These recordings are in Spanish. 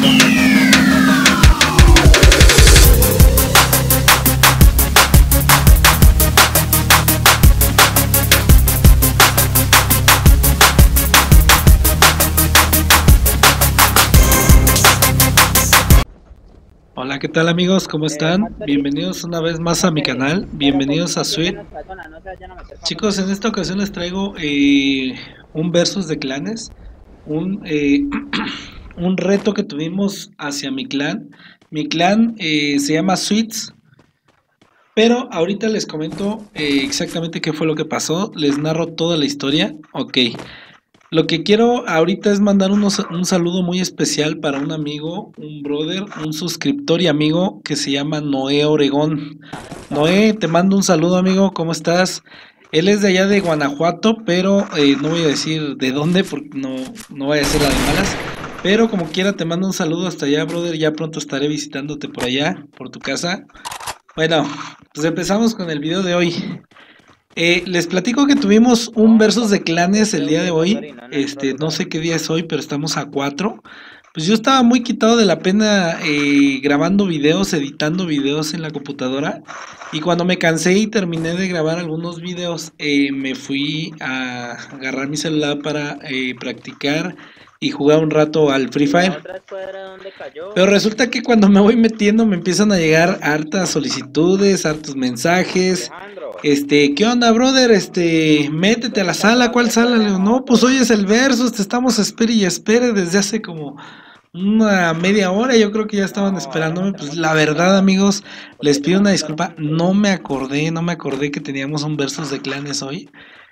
Hola, ¿qué tal amigos? ¿Cómo están? Bienvenidos una vez más a mi canal, bienvenidos a Sweet. Chicos, en esta ocasión les traigo un versus de clanes, un, un reto que tuvimos hacia mi clan. Mi clan se llama Sweets, pero ahorita les comento exactamente qué fue lo que pasó, les narro toda la historia. Ok. Lo que quiero ahorita es mandar un saludo muy especial para un amigo, un brother, un suscriptor y amigo que se llama Noé Oregón. Noé, te mando un saludo amigo, ¿cómo estás? Él es de allá de Guanajuato, pero no voy a decir de dónde porque no voy a ser la de malas. Pero como quiera te mando un saludo hasta allá, brother, ya pronto estaré visitándote por allá, por tu casa. Bueno, pues empezamos con el video de hoy. Les platico que tuvimos un versus de clanes el día de hoy. No sé qué día es hoy, pero estamos a 4. Pues yo estaba muy quitado de la pena grabando videos, editando videos en la computadora. Y cuando me cansé y terminé de grabar algunos videos, me fui a agarrar mi celular para practicar y jugar un rato al Free Fire. Pero resulta que cuando me voy metiendo me empiezan a llegar hartas solicitudes, hartos mensajes. ¿Qué onda, brother? Métete a la sala, ¿cuál sala? Le digo, no, pues hoy es el versus, te estamos espere y espere desde hace como una media hora, yo creo que ya estaban esperándome. Pues la verdad, amigos, les pido una disculpa, no me acordé que teníamos un versus de clanes hoy.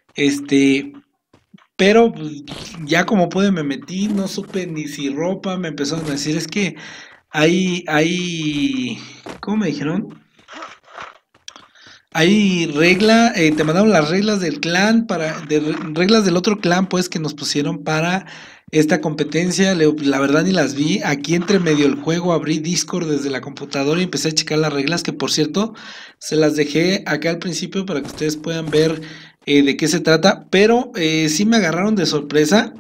Pero pues, ya como pude me metí, no supe ni si ropa, me empezaron a decir, es que ¿cómo me dijeron? Hay regla, te mandaron las reglas del clan reglas del otro clan pues que nos pusieron para esta competencia. La verdad ni las vi. Aquí entre medio el juego abrí Discord desde la computadora y empecé a checar las reglas, que por cierto se las dejé acá al principio para que ustedes puedan ver de qué se trata. Pero sí me agarraron de sorpresa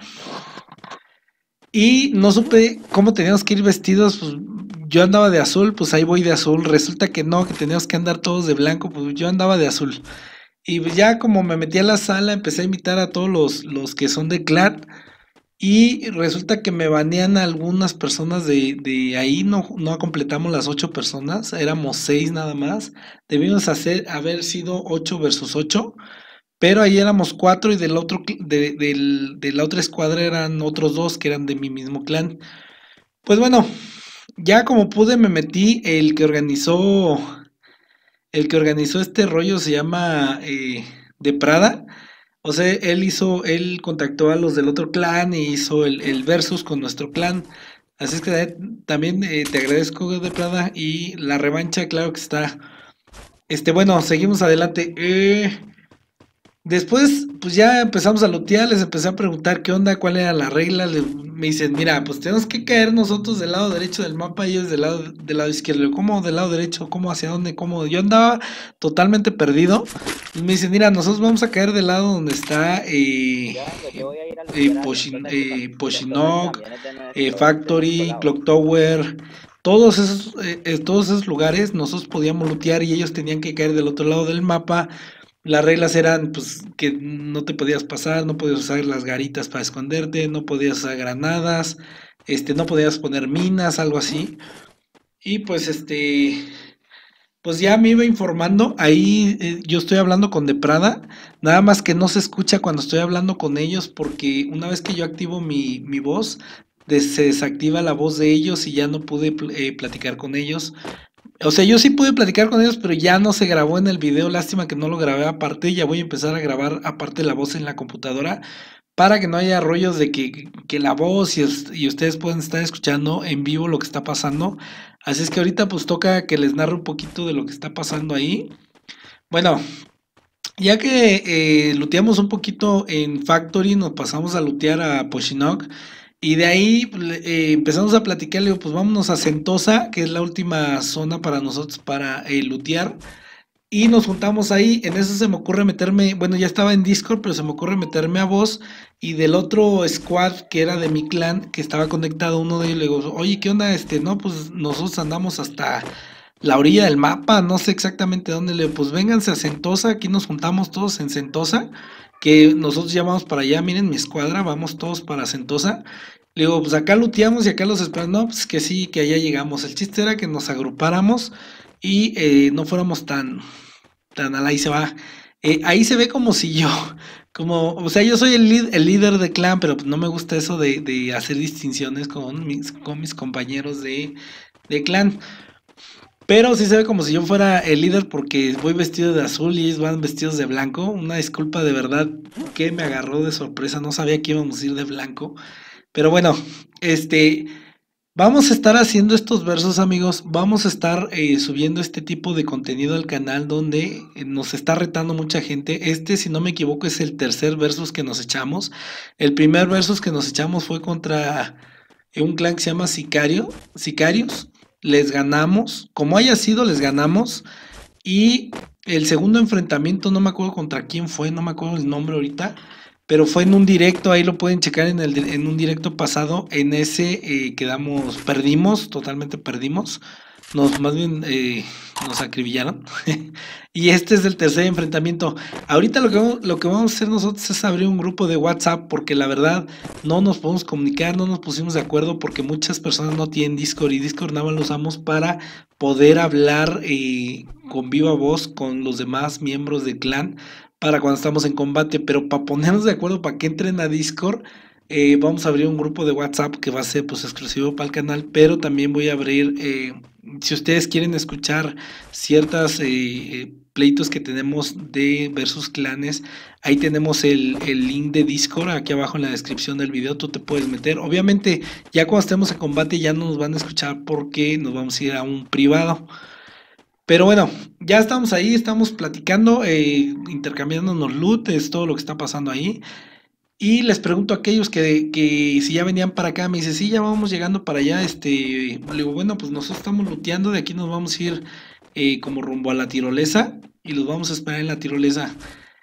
y no supe cómo teníamos que ir vestidos. Pues, yo andaba de azul, pues ahí voy de azul. Resulta que no, que teníamos que andar todos de blanco, pues yo andaba de azul. Y ya como me metí a la sala, empecé a invitar a todos los que son de clan. Y resulta que me banean a algunas personas de ahí, no completamos las 8 personas, éramos 6 nada más. Debimos haber sido 8 versus 8. Pero ahí éramos 4 y de la otra escuadra eran otros 2 que eran de mi mismo clan. Pues bueno, ya como pude me metí, el que organizó este rollo se llama De Prada. O sea, él contactó a los del otro clan y hizo el versus con nuestro clan. Así es que también te agradezco De Prada y la revancha, claro que está. Bueno, seguimos adelante. Después, pues ya empezamos a lootear, les empecé a preguntar qué onda, cuál era la regla. Me dicen, mira, pues tenemos que caer nosotros del lado derecho del mapa y ellos del lado izquierdo. Yo, ¿cómo del lado derecho? ¿Cómo hacia dónde? ¿Cómo? Yo andaba totalmente perdido. Y me dicen, mira, nosotros vamos a caer del lado donde está Poshinok, Factory, Clock Tower. Todos esos lugares nosotros podíamos lootear y ellos tenían que caer del otro lado del mapa. Las reglas eran pues que no te podías pasar, no podías usar las garitas para esconderte, no podías usar granadas, no podías poner minas, algo así. Y pues ya me iba informando. Ahí yo estoy hablando con De Prada, nada más que no se escucha cuando estoy hablando con ellos porque una vez que yo activo mi voz, se desactiva la voz de ellos y ya no pude platicar con ellos. O sea, yo sí pude platicar con ellos, pero ya no se grabó en el video. Lástima que no lo grabé aparte. Ya voy a empezar a grabar aparte la voz en la computadora para que no haya rollos de que la voz y ustedes pueden estar escuchando en vivo lo que está pasando. Así es que ahorita pues toca que les narre un poquito de lo que está pasando ahí. Bueno, ya que looteamos un poquito en Factory, nos pasamos a lootear a Poshinok. Y de ahí empezamos a platicar, le digo, pues vámonos a Sentosa, que es la última zona para nosotros para lootear. Y nos juntamos ahí, en eso se me ocurre meterme, bueno, ya estaba en Discord, pero se me ocurre meterme a voz y del otro squad que era de mi clan, que estaba conectado, uno de ellos le digo, oye, ¿qué onda? No, pues nosotros andamos hasta la orilla del mapa, no sé exactamente dónde, le digo, pues vénganse a Sentosa, aquí nos juntamos todos en Sentosa, que nosotros ya vamos para allá, miren mi escuadra, vamos todos para Sentosa. Le digo, pues acá luteamos y acá los esperamos, no, pues que sí, que allá llegamos. El chiste era que nos agrupáramos y no fuéramos tan al ahí se va. Ahí se ve como si yo, como, o sea, yo soy el líder de clan, pero pues no me gusta eso de hacer distinciones con mis compañeros de clan. Pero sí se ve como si yo fuera el líder porque voy vestido de azul y ellos van vestidos de blanco. Una disculpa de verdad que me agarró de sorpresa, no sabía que íbamos a ir de blanco. Pero bueno, este, vamos a estar haciendo estos versos, amigos. Vamos a estar subiendo este tipo de contenido al canal donde nos está retando mucha gente. Si no me equivoco, es el tercer versus que nos echamos. El primer versus que nos echamos fue contra un clan que se llama Sicarios. Les ganamos. Como haya sido, les ganamos. Y el segundo enfrentamiento, no me acuerdo contra quién fue, no me acuerdo el nombre ahorita, pero fue en un directo, ahí lo pueden checar en un directo pasado, en ese perdimos, totalmente perdimos, más bien nos acribillaron. Y este es el tercer enfrentamiento. Ahorita lo que vamos a hacer nosotros es abrir un grupo de WhatsApp, porque la verdad no nos podemos comunicar, no nos pusimos de acuerdo, porque muchas personas no tienen Discord, y Discord nada más lo usamos para poder hablar con viva voz con los demás miembros del clan para cuando estamos en combate, pero para ponernos de acuerdo para que entren a Discord, vamos a abrir un grupo de WhatsApp que va a ser pues exclusivo para el canal, pero también voy a abrir, si ustedes quieren escuchar ciertas pleitos que tenemos de versus clanes, ahí tenemos el link de Discord aquí abajo en la descripción del video, tú te puedes meter. Obviamente ya cuando estemos en combate ya no nos van a escuchar porque nos vamos a ir a un privado. Pero bueno, ya estamos ahí, estamos platicando, intercambiándonos loot, es todo lo que está pasando ahí. Y les pregunto a aquellos que si ya venían para acá, me dice, sí, ya vamos llegando para allá. Le digo, bueno, pues nosotros estamos looteando, de aquí nos vamos a ir como rumbo a la tirolesa y los vamos a esperar en la tirolesa.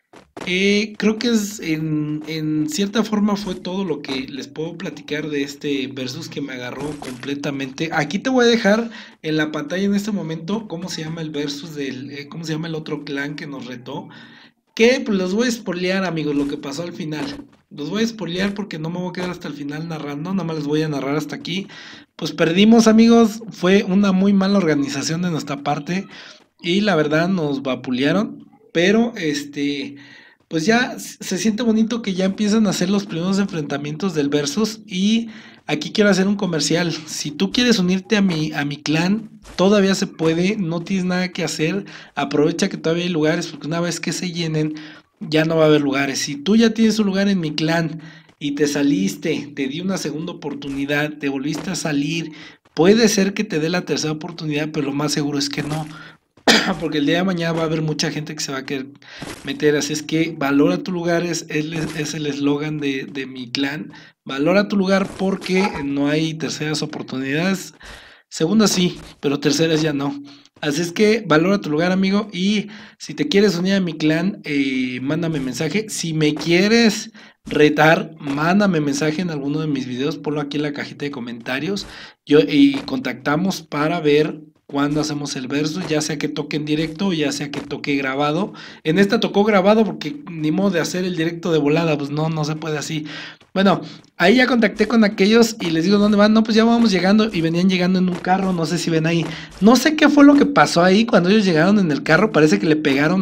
Creo que en cierta forma fue todo lo que les puedo platicar de este versus que me agarró completamente. Aquí te voy a dejar en la pantalla en este momento cómo se llama el versus cómo se llama el otro clan que nos retó. Que pues los voy a spoilear, amigos, lo que pasó al final. Los voy a spoilear porque no me voy a quedar hasta el final narrando, nada más les voy a narrar hasta aquí. Pues perdimos, amigos, fue una muy mala organización de nuestra parte y la verdad nos vapulearon, pero pues ya se siente bonito que ya empiezan a hacer los primeros enfrentamientos del versus. Y aquí quiero hacer un comercial. Si tú quieres unirte a mi clan, todavía se puede, no tienes nada que hacer. Aprovecha que todavía hay lugares, porque una vez que se llenen, ya no va a haber lugares. Si tú ya tienes un lugar en mi clan y te saliste, te di una segunda oportunidad, te volviste a salir, puede ser que te dé la tercera oportunidad, pero lo más seguro es que no. Porque el día de mañana va a haber mucha gente que se va a querer meter, así es que valora tu lugar, es el eslogan de mi clan, valora tu lugar porque no hay terceras oportunidades, segundas sí, pero terceras ya no, así es que valora tu lugar, amigo. Y si te quieres unir a mi clan, mándame mensaje, si me quieres retar, mándame mensaje en alguno de mis videos, ponlo aquí en la cajita de comentarios, y contactamos para ver cuando hacemos el verso, ya sea que toque en directo o ya sea que toque grabado. En esta tocó grabado porque ni modo de hacer el directo de volada, pues no, no se puede así. Bueno, ahí ya contacté con aquellos y les digo dónde van. No, pues ya vamos llegando y venían llegando en un carro, no sé si ven ahí. No sé qué fue lo que pasó ahí cuando ellos llegaron en el carro, parece que le pegaron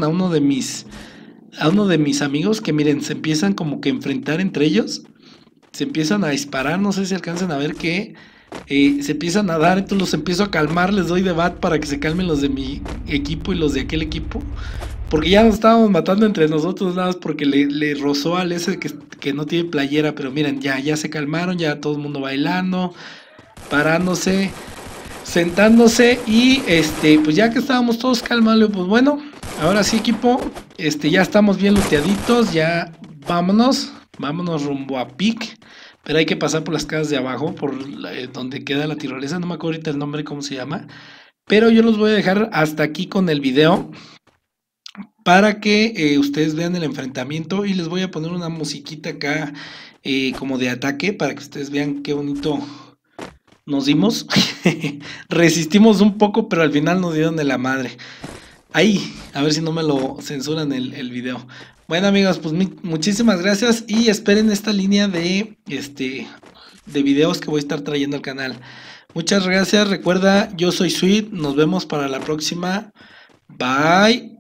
a uno de mis amigos que miren, se empiezan como que a enfrentar entre ellos, se empiezan a disparar, no sé si alcanzan a ver que se empiezan a dar, entonces los empiezo a calmar, les doy de bat para que se calmen los de mi equipo y los de aquel equipo, porque ya nos estábamos matando entre nosotros nada más porque le rozó al ese que no tiene playera, pero miren, ya se calmaron, ya todo el mundo bailando, parándose, sentándose y pues ya que estábamos todos calmados, pues bueno, ahora sí equipo, ya estamos bien looteaditos, ya vámonos rumbo a Peak. Pero hay que pasar por las casas de abajo, por donde queda la tirolesa, no me acuerdo ahorita el nombre, cómo se llama. Pero yo los voy a dejar hasta aquí con el video. para que ustedes vean el enfrentamiento, y les voy a poner una musiquita acá como de ataque para que ustedes vean qué bonito nos dimos. Resistimos un poco, pero al final nos dieron de la madre. Ahí, a ver si no me lo censuran el video. Bueno amigos, pues muchísimas gracias y esperen esta línea de videos que voy a estar trayendo al canal. Muchas gracias, recuerda, yo soy Sweet, nos vemos para la próxima. Bye.